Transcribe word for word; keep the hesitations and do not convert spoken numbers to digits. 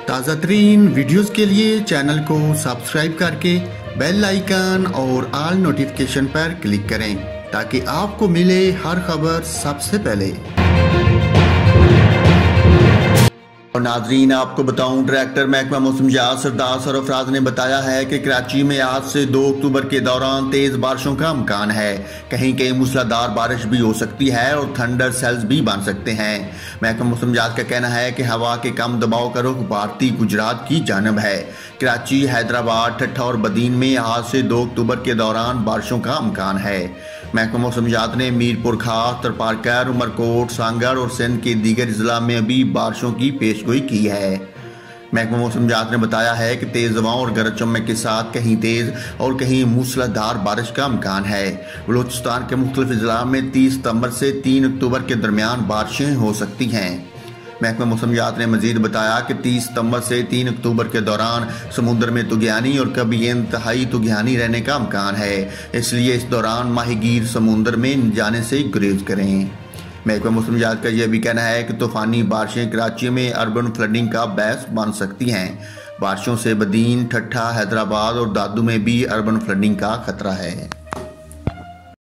ताज़ा तरीन वीडियोज़ के लिए चैनल को सब्सक्राइब करके बेल आइकन और ऑल नोटिफिकेशन पर क्लिक करें ताकि आपको मिले हर खबर सबसे पहले। और नाजरीन, आपको बताऊं, डायरेक्टर महकमा मौसमियात सरदार सरफराज ने बताया है कि कराची में आज से दो अक्टूबर के दौरान तेज बारिशों का इम्कान है। कहीं कहीं मूसलाधार बारिश भी हो सकती है और थंडर सेल्स भी बन सकते हैं। महकमा मौसमियात का कहना है कि हवा के कम दबाव का रुख भारतीय गुजरात की जानब है। कराची, हैदराबाद, ठट्ठा और बदीन में आज से दो अक्टूबर के दौरान बारिशों का इम्कान है। महकमा मौसमियात ने मीरपुर खास, तरपारकर, उमरकोट, सांगड़ और सिंध के दीगर जिला में भी बारिशों की पेशगोई की है। महकमा मौसमियात ने बताया है कि तेज हवाओं और गरज चमक के साथ कहीं तेज और कहीं मूसलाधार बारिश का इम्कान है। बलूचिस्तान के मुख्तलिफ जिला में तीस सितंबर से तीन अक्टूबर के दरमियान बारिशें हो सकती हैं। महकमा मौसमियात ने मजीद बताया कि तीस सितंबर से तीन अक्टूबर के दौरान समुद्र में तुगयानी और कभी इंतहाई तुगयानी रहने का इम्कान है, इसलिए इस दौरान माहीगीर समुद्र में जाने से गुरेज करें। महकमा मौसमियात का यह भी कहना है कि तूफानी बारिशें कराची में अर्बन फ्लडिंग का बायस बन सकती हैं। बारिशों से बदीन, ठट्ठा, हैदराबाद और दादू में भी अर्बन फ्लडिंग का खतरा है।